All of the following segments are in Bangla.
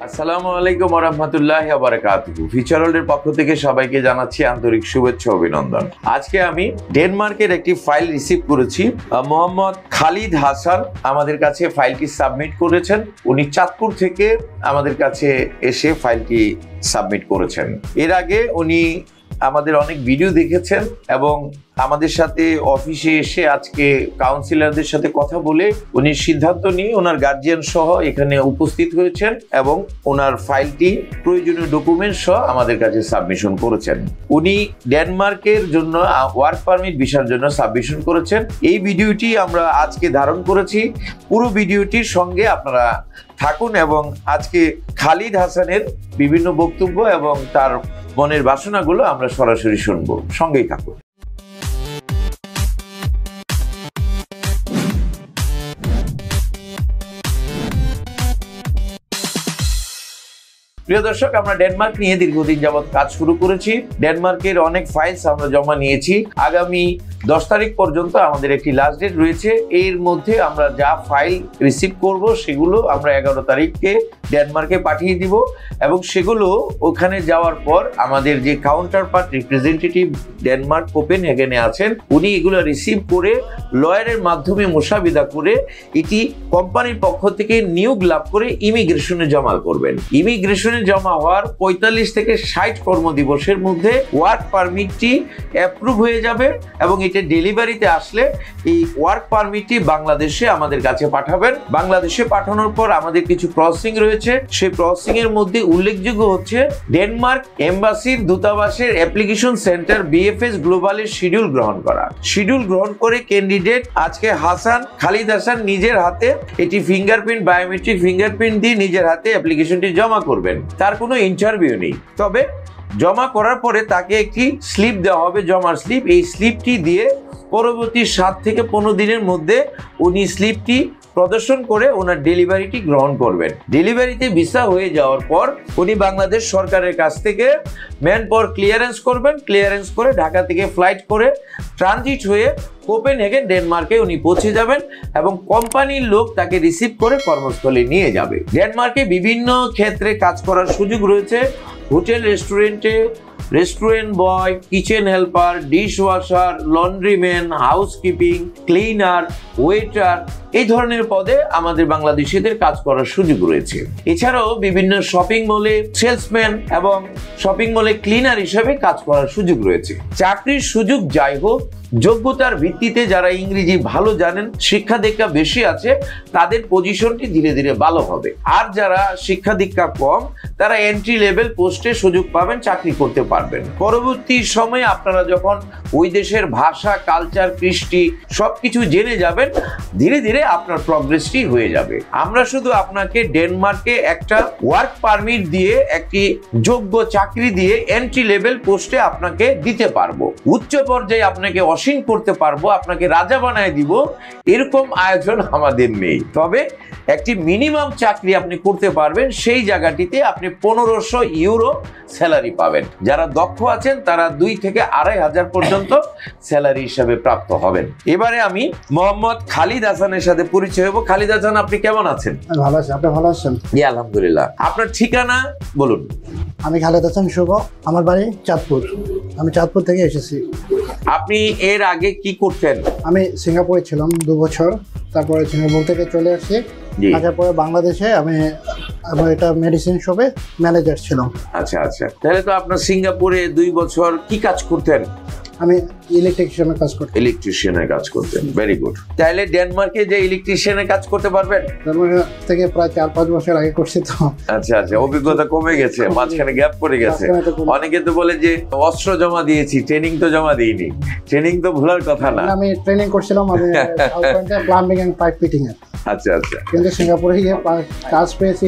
আসসালামু আলাইকুম ওয়া রাহমাতুল্লাহি ওয়া বারাকাতুহু। ফিচার ওয়ার্ল্ডের পক্ষ থেকে সবাইকে জানাচ্ছি আন্তরিক শুভেচ্ছা ও অভিনন্দন। আজকে আমি ডেনমার্কের একটি ফাইল রিসিভ করেছি। মোহাম্মদ খালিদ হাসান আমাদের কাছে ফাইলটি সাবমিট করেছেন। উনি চাঁদপুর থেকে আমাদের কাছে এসে ফাইলটি সাবমিট করেছেন। এর আগে উনি আমাদের অনেক ভিডিও দেখেছেন এবং আমাদের সাথে অফিসে এসে আজকে কাউন্সিলরদের সাথে কথা বলে উনি সিদ্ধান্ত নিয়ে ওনার গার্জিয়ান সহ এখানে উপস্থিত হয়েছেন এবং ওনার ফাইলটি প্রয়োজনীয় ডকুমেন্ট সহ আমাদের কাছে সাবমিশন করেছেন। উনি ডেনমার্কের জন্য ওয়ার্ক পারমিট ভিসার জন্য সাবমিশন করেছেন। এই ভিডিওটি আমরা আজকে ধারণ করেছি। পুরো ভিডিওটির সঙ্গে আপনারা থাকুন এবং আজকে খালিদ হাসানের বিভিন্ন বক্তব্য এবং তার মনের বাসনাগুলো আমরা সরাসরি শুনবো। সঙ্গেই থাকুন। প্রিয় দর্শক, আমরা ডেনমার্ক নিয়ে দীর্ঘদিন যাবৎ কাজ শুরু করেছি। ডেনমার্কের অনেক ফাইলস আমরা জমা নিয়েছি। আগামী 10 তারিখ পর্যন্ত আমাদের একটি লাস্ট ডেট রয়েছে। এর মধ্যে আমরা যা ফাইল রিসিভ করব সেগুলো আমরা 11 তারিখে ডেনমার্কে পাঠিয়ে দিব এবং সেগুলো ওখানে যাওয়ার পর আমাদের যে কাউন্টার পার্ট রিপ্রেজেন্টেটিভ ডেনমার্ক কোপেনহেগেনে আছেন, উনি এগুলো রিসিভ করে লয়ারের মাধ্যমে মোসাবিদা করে এটি কোম্পানির পক্ষ থেকে নিয়োগ লাভ করে ইমিগ্রেশনে জমা করবেন। ইমিগ্রেশনে জমা হওয়ার 45 থেকে 60 কর্মদিবসের মধ্যে ওয়ার্ক পারমিটটি অ্যাপ্রুভ হয়ে যাবে এবং এটা ডেলিভারিতে আসলে এই ওয়ার্ক পারমিটটি বাংলাদেশে আমাদের কাছে পাঠাবেন। বাংলাদেশে পাঠানোর পর আমাদের কিছু প্রসেসিং রয়েছে। সেই প্রসেসিং এর মধ্যে উল্লেখযোগ্য হচ্ছে ডেনমার্ক এম্বাসির দূতাবাসের অ্যাপ্লিকেশন সেন্টার বিএফএস গ্লোবালের শিডিউল গ্রহণ করা। শিডিউল গ্রহণ করে ক্যান্ডিডেট আজকে খালিদ হাসান নিজের হাতে এটি ফিঙ্গারপ্রিন্ট বায়োমেট্রিক ফিঙ্গারপ্রিন্ট দিয়ে নিজের হাতে অ্যাপ্লিকেশনটি জমা করবেন। তার কোনো ইন্টারভিউ নেই, তবে জমা করার পরে তাকে একটি স্লিপ দেওয়া হবে, জমার স্লিপ। এই স্লিপটি দিয়ে পরবর্তী 7 থেকে 15 দিনের মধ্যে উনি স্লিপটি প্রদর্শন করে ওনার ডেলিভারিটি গ্রহণ করবেন। ডেলিভারিতে ভিসা হয়ে যাওয়ার পর উনি বাংলাদেশ সরকারের কাছ থেকে ম্যান পাওয়ার ক্লিয়ারেন্স করবেন। ক্লিয়ারেন্স করে ঢাকা থেকে ফ্লাইট করে ট্রানজিট হয়ে কোপেনহেগেন ডেনমার্কে উনি পৌঁছে যাবেন এবং কোম্পানির লোক তাকে রিসিভ করে কর্মস্থলে নিয়ে যাবে। ডেনমার্কে বিভিন্ন ক্ষেত্রে কাজ করার সুযোগ রয়েছে। হোটেল রেস্টুরেন্টে restaurant boy, kitchen helper, dish washer, laundryman, housekeeping, cleaner, waiter, এই ধরনের পদে আমাদের বাংলাদেশিদের কাজ করার সুযোগ রয়েছে। এছাড়াও বিভিন্ন শপিং মলে সেলসম্যান এবং শপিং মলে ক্লিনার হিসেবে কাজ করার সুযোগ রয়েছে। চাকরির সুযোগ যাই হোক, যোগ্যতার ভিত্তিতে যারা ইংরেজি ভালো জানেন, শিক্ষা দীক্ষা বেশি আছে, তাদের পজিশনটি ধীরে ধীরে ভালো হবে। আর যারা শিক্ষা দীক্ষা কম, তারা এন্ট্রি লেভেল পোস্টে সুযোগ পাবেন, চাকরি করতে পারবেন। পরবর্তী সময়ে আপনারা যখন ওই দেশের ভাষা, কালচার, কৃষ্টি সবকিছু জেনে যাবেন, ধীরে ধীরে আপনার প্রগ্রেসটি হয়ে যাবে। আমরা শুধু আপনাকে ডেনমার্কে একটা ওয়ার্ক পারমিট দিয়ে একটি যোগ্য চাকরি দিয়ে এন্ট্রি লেভেল পোস্টে আপনাকে দিতে পারবো। উচ্চ পর্যায়ে আপনাকে অসীম করতে পারবো, আপনাকে রাজা বানায় দিব, এরকম আয়োজন আমাদের নেই। তবে একটি মিনিমাম চাকরি আপনি করতে পারবেন, সেই জায়গাটিতে আপনি 1500 ইউরো স্যালারি পাবেন। যারা দক্ষ আছেন তারা 2 থেকে 2500 পর্যন্ত স্যালারি হিসাবে প্রাপ্ত হবেন। এবারে আমি মোহাম্মদ খালিদ হাসানের সাথে পরিচয় হব। খালিদ হাসান, আপনি কেমন আছেন? ভালো আছি, আপনি ভালো আছেন? জি আলহামদুলিল্লাহ। আপনার ঠিকানা বলুন। আমি খালিদ হাসান শুভ, আমার বাড়ি চাঁদপুর। আমি চাঁদপুর থেকে এসেছি। আপনি এর আগে কি করতেন? আমি সিঙ্গাপুরে ছিলাম 2 বছর, তারপরে সিঙ্গাপুর থেকে চলে আসি। আসার পরে বাংলাদেশে আমি এটা মেডিসিন শপে ম্যানেজার ছিলাম। আচ্ছা আচ্ছা, তাহলে তো আপনার সিঙ্গাপুরে 2 বছর কি কাজ করতেন? আমি ইলেকট্রিশিয়ানের কাজ করতাম। ইলেকট্রিশিয়ানের কাজ করতেন, ভেরি গুড। তাহলে ডেনমার্কে যে ইলেকট্রিশিয়ানের কাজ করতে পারবেন? ডেনমার্ক থেকে প্রায় 4-5 বছর আগে করছি তো। আচ্ছা আচ্ছা, অভিজ্ঞতা কমে গেছে, মাঝখানে গ্যাপ পড়ে গেছে। অনেকে তো বলে যে অস্ত্র জমা দিয়েছি, ট্রেনিং তো জমা দিইনি। ট্রেনিং তো ভুলার কথা না। আমি ট্রেনিং করছিলাম, আমি প্লাম্বিং এন্ড পাইপ ফিটিং এর। আচ্ছা আচ্ছা, কিন্তু সিঙ্গাপুরে গিয়ে কাজ পেয়েছি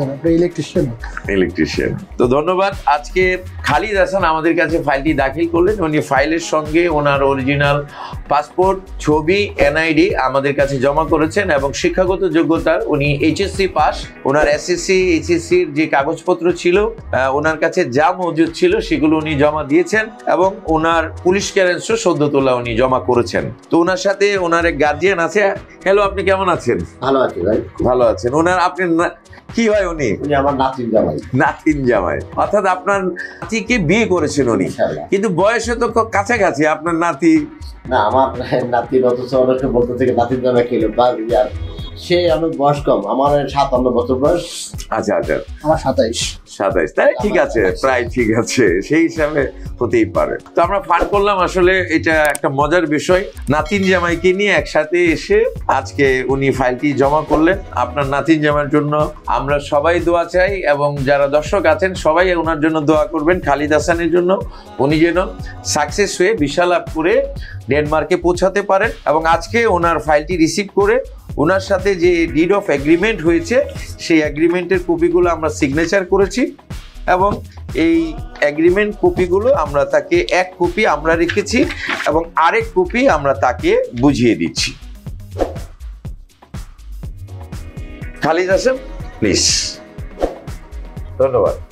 ইলেকট্রিশিয়ান। তো ধন্যবাদ। আজকে খালিদ হাসান আমাদের কাছে ফাইলটি দাখিল করলেন। উনি ফাইলের সঙ্গে ওনার অরিজিনাল পাসপোর্ট, ছবি, এনআইডি আমাদের কাছে জমা করেছেন এবং শিক্ষাগত যোগ্যতার উনি এইচএসসি পাস। ওনার এসএসসি, এইচএসসির যে কাগজপত্র ছিল ওনার কাছে যা মজুদ ছিল সেগুলো উনি জমা দিয়েছেন এবং ওনার পুলিশ ক্লিয়ারেন্সও সদ্য তোলা উনি জমা করেছেন। তো ওনার সাথে ওনার এক গার্জিয়ান আছে। হ্যালো, আপনি কেমন আছেন? ভালো আছি ভাই। ভালো আছেন। ওনার আপনি কি হয় উনি? উনি আমার নাতিন জামাই। নাতিন জামাই, অর্থাৎ আপনার নাতিকে বিয়ে করেছেন উনি, কিন্তু বয়সে তো কাছাকাছি আপনার নাতি। না, আমার নাতির অথচ অনেকে বলতে থেকে নাতিন জামাই খেলো আর সে অনেক বয়স কম, আমার 57 বছর বয়স। আচ্ছা আচ্ছা, আমার 27। তাই ঠিক আছে, প্রায় ঠিক আছে, সেই হিসাবে হতেই পারে। তো আমরা ফান করলাম, আসলে এটা একটা মজার বিষয়। নাতিন জামাইকে নিয়ে একসাথে এসে আজকে উনি ফাইলটি জমা করলেন। আপনার নাতিন জামাইয়ের জন্য আমরা সবাই দোয়া চাই, এবং যারা দর্শক আছেন সবাই ওনার জন্য দোয়া করবেন, খালিদ হাসানের জন্য, উনি যেন সাকসেস হয়ে ভিসা লাভ করে ডেনমার্কে পৌঁছাতে পারেন। এবং আজকে ওনার ফাইলটি রিসিভ করে ওনার সাথে যে ডিড অফ এগ্রিমেন্ট হয়েছে সেই এগ্রিমেন্টের কপিগুলো আমরা সিগনেচার করেছি, এবং এই এগ্রিমেন্ট কপিগুলো আমরা তাকে এক কপি আমরা রেখেছি এবং আরেক কপি আমরা তাকে বুঝিয়ে দিচ্ছি। খালিদ হাসান, প্লিজ। ধন্যবাদ।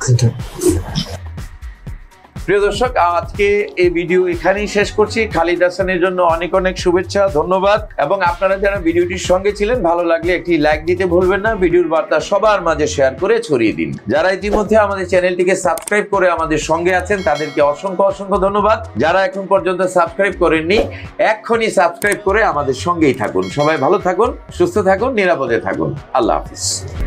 প্রিয় দর্শক, আজকে এই ভিডিও এখানেই শেষ করছি। খালিদ হাসানের জন্য অনেক অনেক শুভেচ্ছা, ধন্যবাদ। এবং আপনারা যারা ভিডিওটির সঙ্গে ছিলেন, ভালো লাগলে একটি লাইক দিতে ভুলবেন না। ভিডিওর বার্তা সবার মাঝে শেয়ার করে ছড়িয়ে দিন। যারা ইতিমধ্যে আমাদের চ্যানেলটিকে সাবস্ক্রাইব করে আমাদের সঙ্গে আছেন তাদেরকে অসংখ্য অসংখ্য ধন্যবাদ। যারা এখন পর্যন্ত সাবস্ক্রাইব করেননি, এক্ষুনি সাবস্ক্রাইব করে আমাদের সঙ্গেই থাকুন। সবাই ভালো থাকুন, সুস্থ থাকুন, নিরাপদে থাকুন। আল্লাহ হাফিজ।